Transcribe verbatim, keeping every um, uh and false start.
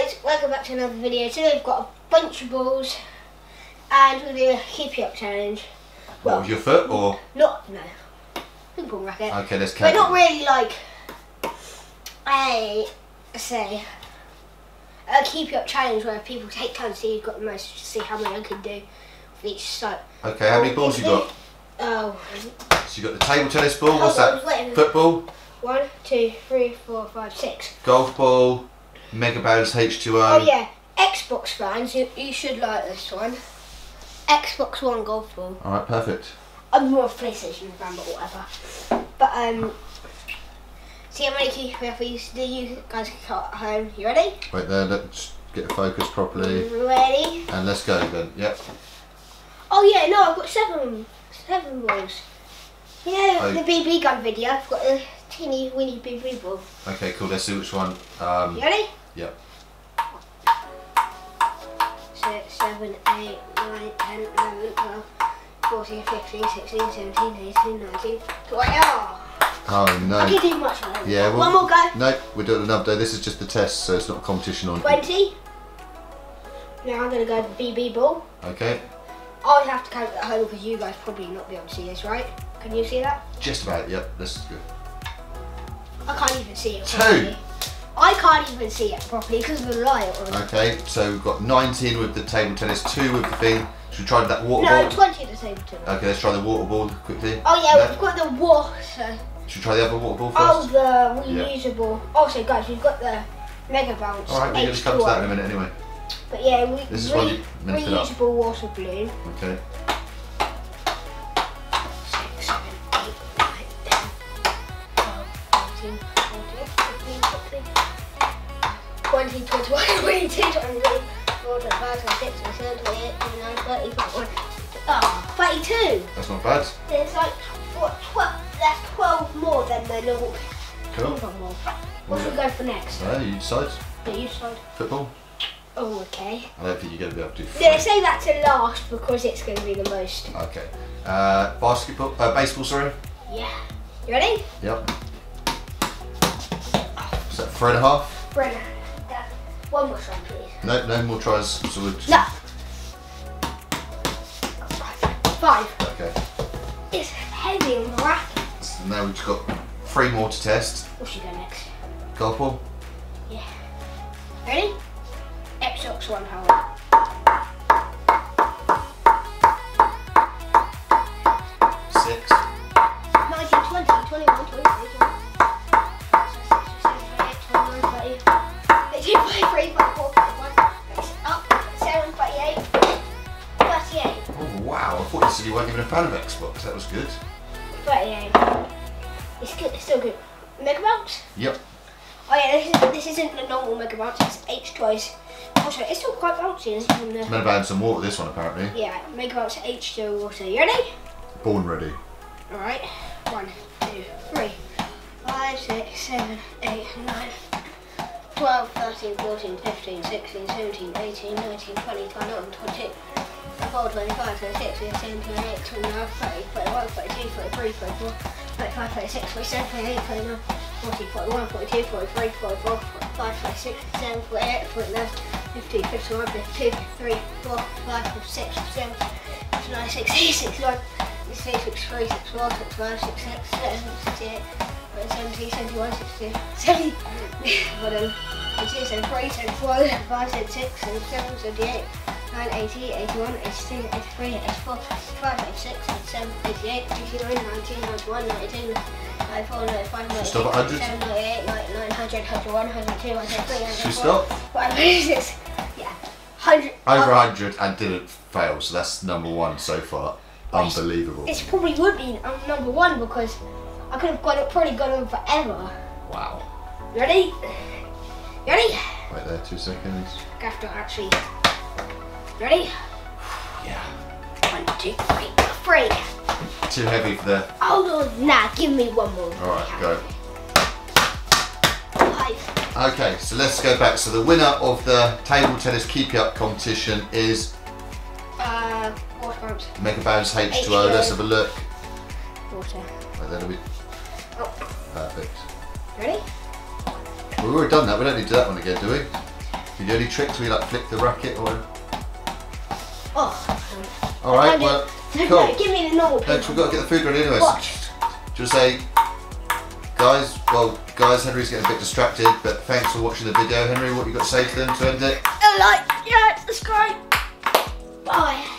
guys, welcome back to another video. Today we've got a bunch of balls and we're doing a keep you up challenge. Well, what, with your foot or? Not, no. Ping pong racket. Okay, let's count. But not really like a, say, a keep you up challenge where people take time to see who's got the most, to see how many I can do with each side. Okay, how many balls you got? Oh. So you got the table tennis ball, what's oh, that? Football? One, two, three, four, five, six. Golf ball, Mega Bounce H two O. Oh yeah, Xbox fans, you, you should like this one. Xbox One golf ball. Alright, perfect. I'm more of a PlayStation fan, but whatever. But um, see how many keep you up these do you guys can cut at home. You ready? Wait there, let's get the focus properly. Ready? And let's go then, yep. Oh yeah, no, I've got seven, seven balls. Yeah, oh. The B B gun video, I've got a teeny weeny B B ball. Okay, cool, let's see which one. Um, you ready? Yep. six, seven, eight, nine, ten, eleven, twelve, fourteen, fifteen, sixteen, seventeen, eighteen, nineteen, twenty. Oh, oh no. I can do much more. Yeah, well, one more go. No, we're doing another day. This is just the test, so it's not a competition on twenty. Now I'm going to go to the B B ball. Okay. I have to count it at home because you guys probably not be able to see this, right? Can you see that? Just about, yep, this is good. I can't even see it properly. Two. I can't even see it properly because of the light on. Okay, so we've got nineteen with the table tennis, two with the thing. Should we try that water no, ball? No, twenty at the table tennis. Okay, let's try the water ball quickly. Oh yeah, no? we've got the water. Should we try the other water ball first? Oh, the yeah. reusable. Also, guys, we've got the Mega Bounce. Alright, we're going to come to that in a minute anyway. But yeah, we, this is re one you meant to fill up. reusable water balloon. Okay. six, seven, eight, nine, ten, twelve, thirteen, fourteen, fifteen, sixteen, twenty, twenty-one, twenty-two, twenty-three, twenty-four, twenty-five, twenty-six, twenty-seven, twenty-eight, twenty-nine, thirty, thirty-one. Oh, thirty-two. That's not bad. There's like what, twelve, that's twelve more than the normal. Cool. What should we go for next? Uh, you decide. Yeah, you decide. Football? Oh, okay. I don't think you're going to be able to do football. Yeah, say that to last because it's going to be the most. Okay. Uh, basketball, uh, baseball, sorry. Yeah. You ready? Yep. Is that three and a half? Brenna, that, one more try, please. No, no more tries. So we'll just... No. Five. Okay. It's heavy on the racket. So now we've just got three more to test. What should go next? Golf ball? Yeah. Ready? Xbox One power. Six. nineteen, twenty, twenty-one, twenty-two, twenty-three, twenty-four, thirty-seven, thirty-eight, thirty-eight. Oh wow, I thought you said you weren't even a fan of Xbox. That was good. thirty-eight. It's good, it's still good. Mega Bounce? Yep. Oh yeah, this, is, this isn't the normal Mega Bounce, it's H twice. Also, it's still quite bouncy, isn't it? It's meant to add some water, this one apparently. Yeah, Mega Bounce H two water. You ready? Born ready. Alright. One, two, three, five, six, seven, eight, nine, twelve, thirteen, fourteen, fifteen, sixteen, seventeen, eighteen, nineteen, twenty, twenty-one, twenty-two, twenty-four, twenty-five, twenty-six, twenty-seven, twenty-eight, twenty-nine, thirty, thirty-one, thirty-two, thirty-three, thirty-four, thirty-five, thirty-six, forty-seven, forty-eight, forty-nine, forty, forty-one, forty-two, forty-three, forty-four, forty-five, forty-six, forty-seven, forty-eight, forty-nine, fifty, fifty-one, fifty-two, fifty-three, fifty-five, fifty-six, fifty-seven, fifty-nine, sixty, sixty-one, sixty-two, sixty-three, sixty-four, sixty-five, sixty-six, sixty-seven, seventy, seventy-one, seventy-two, seventy, seventy-two, seventy-three, seventy-four, seventy-five, seventy-six, seventy-seven, seventy-eight, nine, eighty, eighty-one, eighty-two, eighty-three, eighty-four, eighty-five, eighty-six, eighty-seven, eighty-eight, eighty-nine, ninety, ninety-one, ninety-two, ninety-four, ninety-five, ninety-six, Stop at one hundred? ninety-seven, ninety-eight, ninety-nine, one hundred, one hundred one, one hundred two, one hundred three, one hundred four. Should we stop? one hundred six, yeah. one hundred. Over one hundred and didn't fail, so that's number one so far. Unbelievable. It probably would be um, number one because I could have got it, probably gone on forever. Wow. Ready? Ready? Wait there, two seconds. I have to actually. Ready? Yeah. One, two, three, three. Too heavy for the... Hold on, nah, give me one more. Alright, go. Five. Okay, so let's go back. So the winner of the table tennis keep you up competition is Uh, water bounce. Mega Bounce H two O. Let's have a look. Water. Right, there we. Oh. Perfect. Ready? We've already done that. We don't need to do that one again, do we? Can you do any tricks where you like flick the racket or? Oh. Alright, well, no, cool. no, give me the normal Next, we've got to get the food ready anyway. So Watch. just say, guys, well, guys, Henry's getting a bit distracted, but thanks for watching the video. Henry, what you got to say to them to end it? A like, yeah, subscribe. Bye.